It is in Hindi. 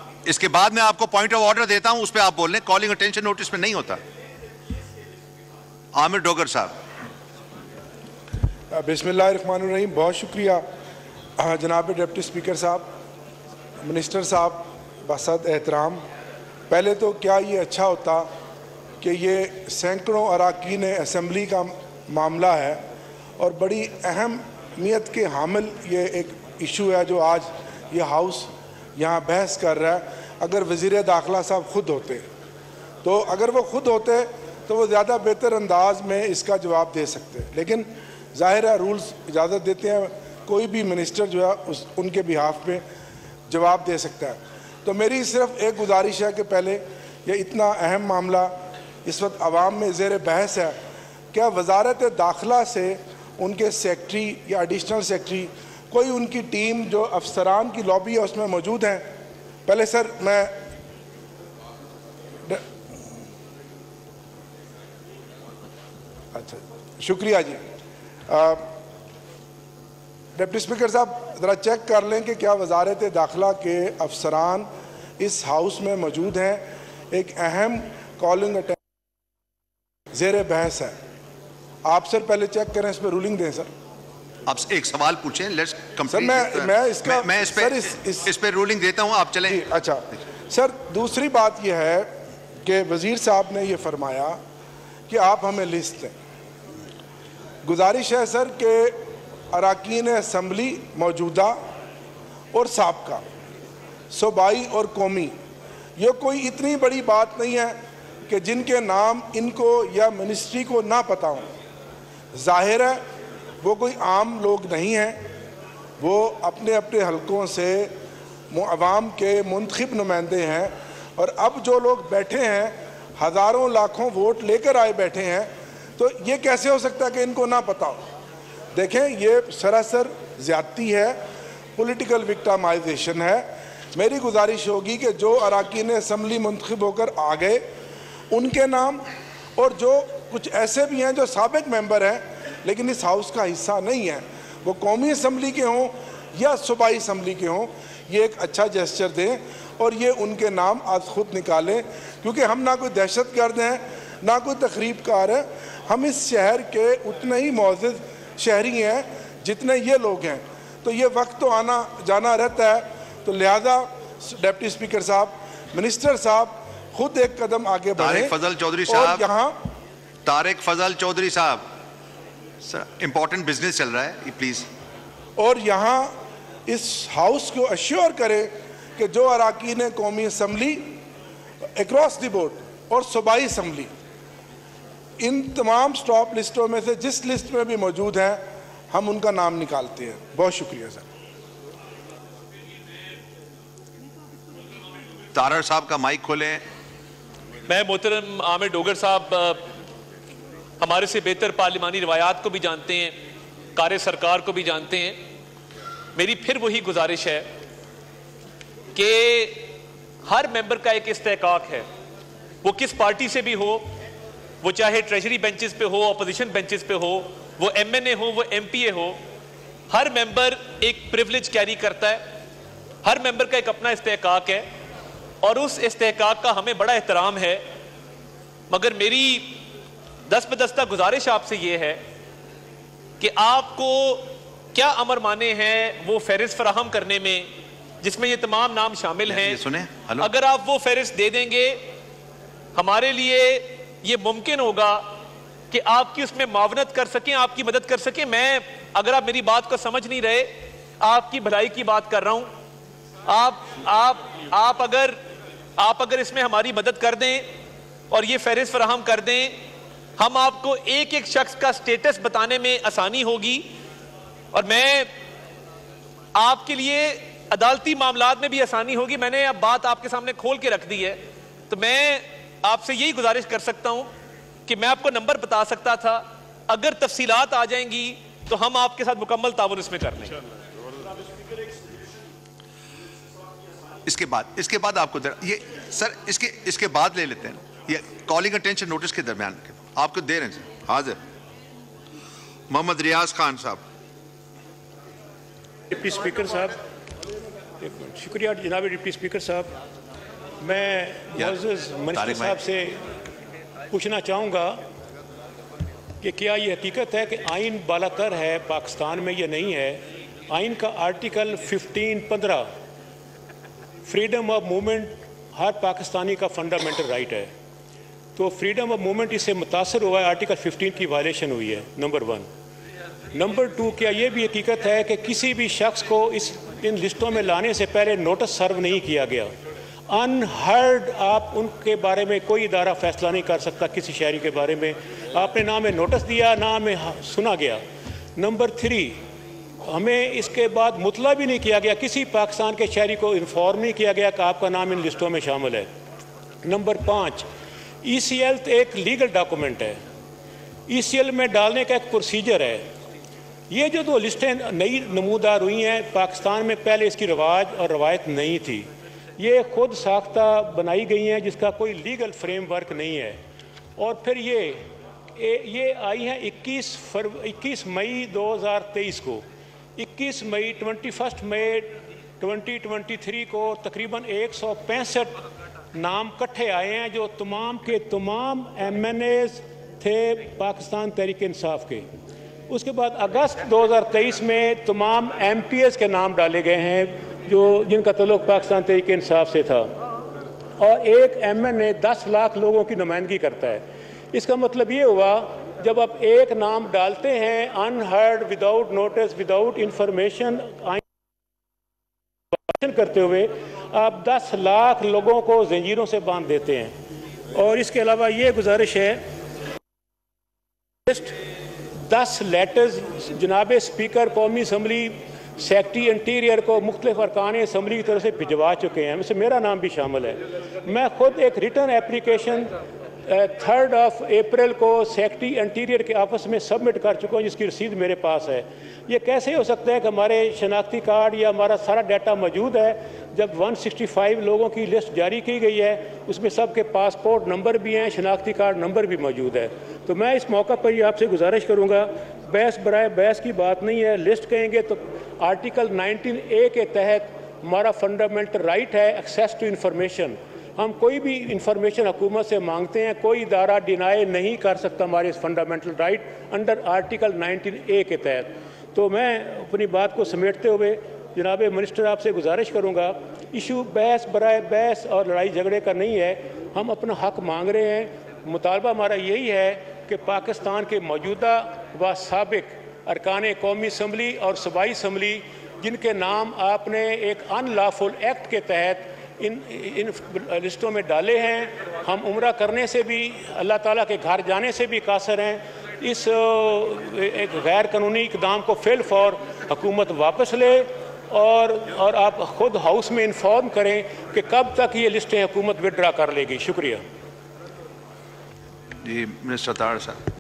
इसके बाद मैं आपको पॉइंट ऑफ ऑर्डर देता हूं, उस पर आप बोल लें। कॉलिंग अटेंशन नोटिस में नहीं होता। आमिर डोगर साहब। बिस्मिल्लाहिर्रहमानिर्रहीम। बहुत शुक्रिया जनाब डिप्टी स्पीकर साहब, मिनिस्टर साहब, बसद एहतराम। पहले तो क्या ये अच्छा होता कि ये सैकड़ों अरकान असम्बली का मामला है और बड़ी अहमियत के हामिल ये एक इशू है जो आज ये हाउस यहाँ बहस कर रहा है। अगर वज़ीर दाखिला साहब खुद होते, तो अगर वो खुद होते तो वो ज़्यादा बेहतर अंदाज में इसका जवाब दे सकते, लेकिन ज़ाहिर है रूल्स इजाज़त देते हैं कोई भी मिनिस्टर जो है उनके बिहाफ पे जवाब दे सकता है। तो मेरी सिर्फ एक गुजारिश है कि पहले ये इतना अहम मामला इस वक्त आवाम में ज़ेर बहस है, क्या वजारत दाखिला से उनके सेक्रेटरी या एडिशनल सेक्रेटरी कोई उनकी टीम जो अफसरान की लॉबी है उसमें मौजूद हैं? पहले सर मैं अच्छा शुक्रिया जी। डिप्टी स्पीकर साहब ज़रा चेक कर लें कि क्या वजारत दाखिला के अफसरान इस हाउस में मौजूद हैं। एक अहम कॉलिंग अटेंशन ज़ेर बहस है। आप सर पहले चेक करें, इस पर रूलिंग दें सर। आप एक सवाल पूछें, लेट्स कंप्लीट। मैं इस पे रूलिंग देता हूं, आप चलें। अच्छा सर, दूसरी बात यह है कि वज़ीर साहब ने यह फरमाया कि आप हमें लिस्ट दें। गुजारिश है सर कि अरकान असम्बली मौजूदा और साबका, सूबाई और कौमी, ये कोई इतनी बड़ी बात नहीं है कि जिनके नाम इनको या मिनिस्ट्री को ना पता हो। जाहिर है वो कोई आम लोग नहीं हैं, वो अपने अपने हलकों से अवाम के मुंतखब नुमाइंदे हैं। और अब जो लोग बैठे हैं, हज़ारों लाखों वोट लेकर आए बैठे हैं, तो ये कैसे हो सकता है कि इनको ना पता हो? देखें, ये सरासर ज़्यादती है, पॉलिटिकल विक्टिमाइजेशन है। मेरी गुजारिश होगी कि जो अरकान असम्बली मुंतखब होकर आ गए उनके नाम, और जो कुछ ऐसे भी हैं जो साबिक मेंबर हैं लेकिन इस हाउस का हिस्सा नहीं है, वो कौमी असम्बली के हों या सूबाई असम्बली के हों, ये एक अच्छा जेस्चर दें और ये उनके नाम आज खुद निकालें। क्योंकि हम ना कोई दहशत गर्द हैं ना कोई तखरीबकार है, हम इस शहर के उतने ही मुअज़्ज़ज़ शहरी हैं जितने ये लोग हैं। तो ये वक्त तो आना जाना रहता है, तो लिहाजा डिप्टी स्पीकर साहब, मिनिस्टर साहब खुद एक कदम आगे बढ़े। तारिक फजल चौधरी साहब, यहाँ तारिक फजल चौधरी साहब, सर इंपॉर्टेंट बिजनेस चल रहा है, प्लीज। और यहाँ इस हाउस को अश्योर करें कि जो अरकान कौमी असम्बली अक्रॉस द बोर्ड और सूबाई असम्बली इन तमाम स्टॉप लिस्टों में से जिस लिस्ट में भी मौजूद हैं, हम उनका नाम निकालते हैं। बहुत शुक्रिया सर। तारर साहब का माइक खोलें। मैं मोहतरम आमिर डोगर साहब हमारे से बेहतर पार्लिमानी रवायात को भी जानते हैं, कार्य सरकार को भी जानते हैं। मेरी फिर वही गुजारिश है कि हर मेंबर का एक इस्तेहकाक है, वो किस पार्टी से भी हो, वो चाहे ट्रेजरी बेंचेस पे हो, अपोजिशन बेंचेस पे हो, वो MNA हो, वो MPA हो, हर मेंबर एक प्रिविलेज कैरी करता है। हर मेंबर का एक अपना इस्तेहकाक है और उस इस्तेहकाक का हमें बड़ा एहतराम है। मगर मेरी दस्तबदस्ता गुजारिश आपसे ये है कि आपको क्या अमर माने हैं वो फहरिस्त फराहम करने में जिसमें ये तमाम नाम शामिल हैं। सुने, अगर आप वो फहरिस्त दे देंगे, हमारे लिए ये मुमकिन होगा कि आपकी उसमें मावनत कर सकें, आपकी मदद कर सकें। मैं, अगर आप मेरी बात को समझ नहीं रहे, आपकी भलाई की बात कर रहा हूं। आप अगर इसमें हमारी मदद कर दें और ये फहरिस्त फराहम कर दें, हम आपको एक एक शख्स का स्टेटस बताने में आसानी होगी और मैं आपके लिए अदालती मामलात में भी आसानी होगी। मैंने अब बात आपके सामने खोल के रख दी है, तो मैं आपसे यही गुजारिश कर सकता हूं कि मैं आपको नंबर बता सकता था, अगर तफसीलात आ जाएंगी तो हम आपके साथ मुकम्मल ताउन इसमें कर लेंगे। इसके बाद आपको ये सर इसके बाद ले लेते हैं, ये कॉलिंग अटेंशन नोटिस के दरमियान आपको दे रहे हैं। हाजिर मोहम्मद रियाज खान साहब। डिप्टी स्पीकर साहब, शुक्रिया जनाब डिप्टी स्पीकर साहब। मैं मोअज़्ज़ज़ मिनिस्टर साहब से पूछना चाहूँगा कि क्या ये हकीकत है कि आइन बालातर है पाकिस्तान में या नहीं है। आइन का आर्टिकल 15(15) फ्रीडम ऑफ मूवमेंट हर पाकिस्तानी का फंडामेंटल राइट है, तो फ्रीडम ऑफ मूवमेंट इससे मुतासर हुआ है, आर्टिकल 15 की वायलेशन हुई है, नंबर 1। नंबर 2, क्या ये भी हकीकत है कि किसी भी शख्स को इन लिस्टों में लाने से पहले नोटिस सर्व नहीं किया गया। अनहर्ड आप उनके बारे में कोई इदारा फैसला नहीं कर सकता, किसी शहरी के बारे में आपने ना हमें नोटिस दिया ना हमें सुना गया। नंबर 3, हमें इसके बाद मुतला भी नहीं किया गया, किसी पाकिस्तान के शहरी को इन्फॉर्म नहीं किया गया कि आपका नाम इन लिस्टों में शामिल है। नंबर 5, ECL एक लीगल डॉक्यूमेंट है, ECL में डालने का एक प्रोसीजर है। ये जो 2 लिस्टें नई नमूदार हुई हैं पाकिस्तान में, पहले इसकी रवाज और रवायत नहीं थी, ये खुद साख्ता बनाई गई हैं जिसका कोई लीगल फ्रेमवर्क नहीं है। और फिर ये आई हैं 21 मई 2023 को, 21 मई 21 मई 2023 को तकरीबन 165 नाम इकट्ठे आए हैं जो तमाम के तमाम MNAs थे पाकिस्तान तहरीक इंसाफ के। उसके बाद अगस्त 2023 में तमाम MPs के नाम डाले गए हैं जिनका तल्लुक़ पाकिस्तान तहरीक इंसाफ से था, और एक MNA 10 लाख लोगों की नुमाइंदगी करता है। इसका मतलब ये हुआ जब आप एक नाम डालते हैं unheard, without notice, without information करते हुए, आप 10 लाख लोगों को जंजीरों से बांध देते हैं। और इसके अलावा ये गुजारिश है, 10 लेटर्स जनाब स्पीकर कौमी असम्बली सेक्रेटरी इंटीरियर को मुख्तलिफ अरकान असम्बली की तरफ से भिजवा चुके हैं, इसमें मेरा नाम भी शामिल है। मैं खुद एक रिटर्न एप्लीकेशन 3 अप्रैल को सेक्रेटरी इंटीरियर के ऑफिस में सबमिट कर चुका हूँ, जिसकी रसीद मेरे पास है। ये कैसे हो सकता है कि हमारे शनाख्ती कार्ड या हमारा सारा डाटा मौजूद है, जब 165 लोगों की लिस्ट जारी की गई है, उसमें सबके पासपोर्ट नंबर भी हैं, शनाख्ती कार्ड नंबर भी मौजूद है। तो मैं इस मौका पर ये आपसे गुजारिश करूँगा, बहस बराए बहस की बात नहीं है, लिस्ट कहेंगे तो आर्टिकल 19A के तहत हमारा फंडामेंटल राइट है एक्सेस टू इंफॉर्मेशन। हम कोई भी इंफॉर्मेशन हुकूमत से मांगते हैं, कोई इदारा डिनाई नहीं कर सकता हमारे इस fundamental right under article 19A के तहत। तो मैं अपनी बात को समेटते हुए जनाब मिनिस्टर आपसे गुजारिश करूँगा, इशू बहस बराए बहस और लड़ाई झगड़े का नहीं है, हम अपना हक मांग रहे हैं। मुतालबा हमारा यही है कि पाकिस्तान के मौजूदा व साबिक अरकान कौमी असम्बली और सूबाई असम्बली जिनके नाम आपने एक अनलॉफुल एक्ट के तहत इन लिस्टों में डाले हैं, हम उम्रा करने से भी, अल्लाह ताला के घर जाने से भी कासर हैं। इस एक गैर कानूनी इक़दाम को फिल फौर हुकूमत वापस ले और आप खुद हाउस में इन्फॉर्म करें कि कब तक ये लिस्टें हुकूमत विड्रा कर लेगी। शुक्रिया जी मिनिस्टर तार साहब।